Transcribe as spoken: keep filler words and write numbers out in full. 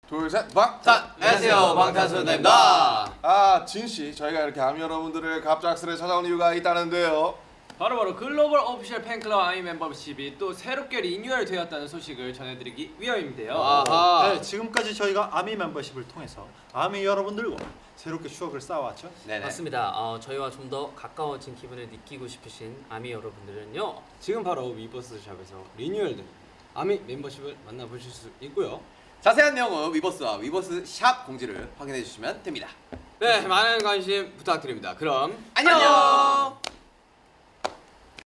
둘, 셋, 방! 자, 안녕하세요. 방탄소년단입니다. 아, 진씨, 저희가 이렇게 아미 여러분들을 갑작스레 찾아온 이유가 있다는데요. 바로바로 글로벌 오피셜 팬클럽 아미 멤버십이 또 새롭게 리뉴얼 되었다는 소식을 전해드리기 위함인데요. 아하. 네, 지금까지 저희가 아미 멤버십을 통해서 아미 여러분들과 새롭게 추억을 쌓아왔죠. 네네. 맞습니다. 어, 저희와 좀 더 가까워진 기분을 느끼고 싶으신 아미 여러분들은요, 지금 바로 위버스 샵에서 리뉴얼된 아미 멤버십을 만나보실 수 있고요. 자세한 내용은 위버스와 위버스 샵 공지를 확인해 주시면 됩니다. 네, 많은 관심 부탁드립니다. 그럼 안녕. 안녕.